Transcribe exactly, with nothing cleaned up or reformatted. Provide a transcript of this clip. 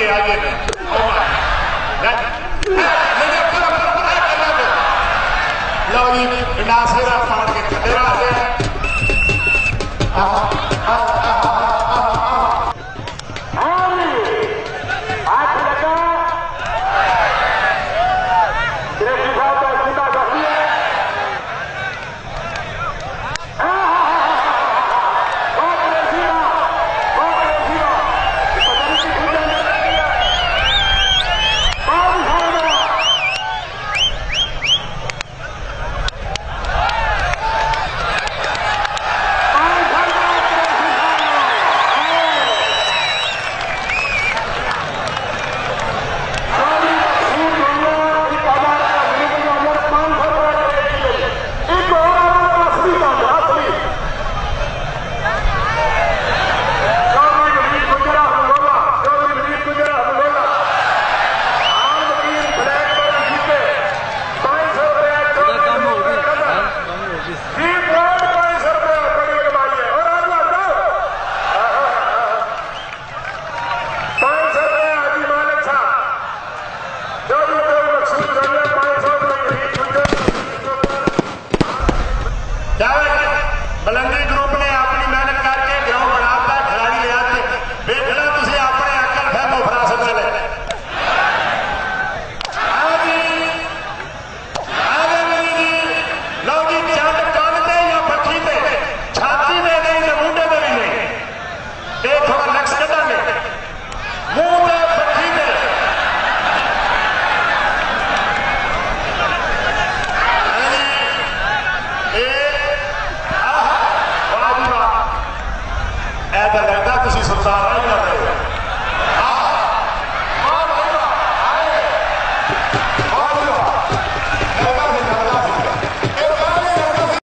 ले आइए लो जी नासिरा फाड़ के थले रख दे बुलंदी ग्रुप ने अपनी मेहनत करके ग्राउंड बनाता खिलाड़ी ले आते देखना तुझे अपने अकल फहमो फरासत वाले लो जी चंद कान ते या पट्टी ते छाती में नहीं तो मुंडे में भी नहीं ये थोड़ा लक्स कटांगे मुंह में पट्टी ते ऐसा लगता तुझी सुल्तान